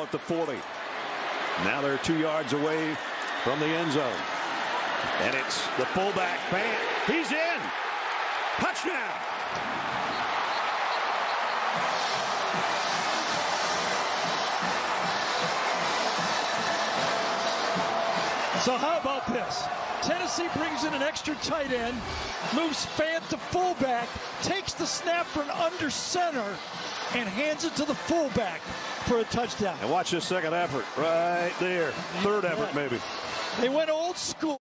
at the 40. Now they're 2 yards away from the end zone. And it's the fullback, Fant. He's in. Touchdown. So how about this? Tennessee brings in an extra tight end, moves Fant to fullback, takes the snap from under center, and hands it to the fullback for a touchdown. And watch this second effort right there. Third effort, maybe. They went old school.